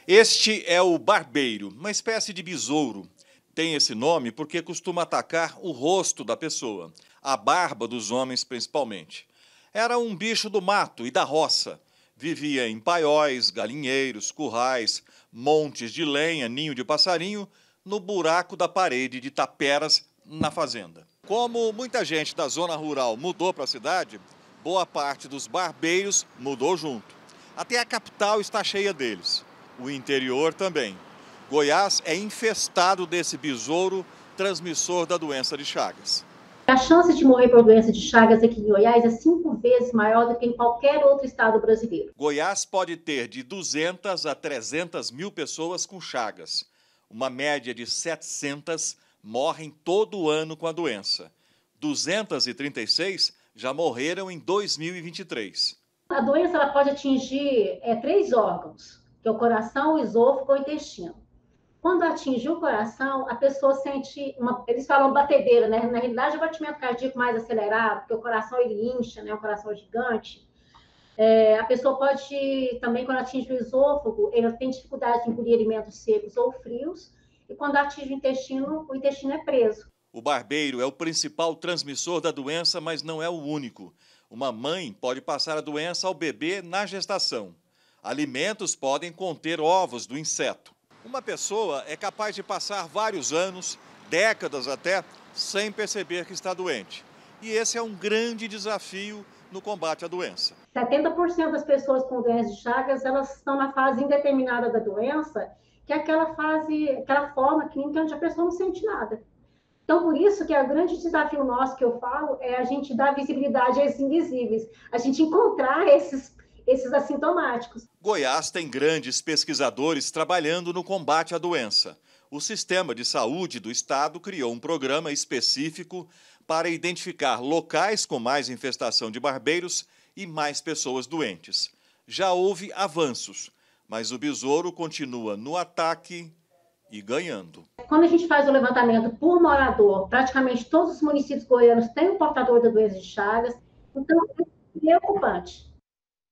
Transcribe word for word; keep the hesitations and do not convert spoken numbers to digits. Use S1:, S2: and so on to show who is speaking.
S1: Este é o barbeiro, uma espécie de besouro. Tem esse nome porque costuma atacar o rosto da pessoa, a barba dos homens principalmente. Era um bicho do mato e da roça. Vivia em paióis, galinheiros, currais, montes de lenha, ninho de passarinho, no buraco da parede de taperas na fazenda. Como muita gente da zona rural mudou para a cidade, boa parte dos barbeiros mudou junto. Até a capital está cheia deles. O interior também. Goiás é infestado desse besouro transmissor da doença de Chagas.
S2: A chance de morrer por doença de Chagas aqui em Goiás é cinco vezes maior do que em qualquer outro estado brasileiro.
S1: Goiás pode ter de duzentas a trezentas mil pessoas com Chagas. Uma média de setecentas morrem todo ano com a doença. duzentas e trinta e seis já morreram em dois mil e vinte e três.
S2: A doença ela pode atingir é, três órgãos, que é o coração, o esôfago e o intestino. Quando atinge o coração, a pessoa sente, uma, eles falam batedeira, né? Na realidade, o batimento cardíaco mais acelerado, porque o coração ele incha, né? O coração é gigante. É, a pessoa pode, também, quando atinge o esôfago, ela tem dificuldade de engolir alimentos secos ou frios, e quando atinge o intestino, o intestino é preso.
S1: O barbeiro é o principal transmissor da doença, mas não é o único. Uma mãe pode passar a doença ao bebê na gestação. Alimentos podem conter ovos do inseto. Uma pessoa é capaz de passar vários anos, décadas até, sem perceber que está doente. E esse é um grande desafio no combate à doença.
S2: setenta por cento das pessoas com doença de Chagas, elas estão na fase indeterminada da doença, que é aquela fase, aquela forma clínica onde a pessoa não sente nada. Então, por isso que é o grande desafio nosso que eu falo é a gente dar visibilidade a esses invisíveis, a gente encontrar esses esses assintomáticos.
S1: Goiás tem grandes pesquisadores trabalhando no combate à doença. O sistema de saúde do estado criou um programa específico para identificar locais com mais infestação de barbeiros e mais pessoas doentes. Já houve avanços, mas o besouro continua no ataque e ganhando.
S2: Quando a gente faz o levantamento por morador, praticamente todos os municípios goianos têm um portador da doença de Chagas, então é preocupante.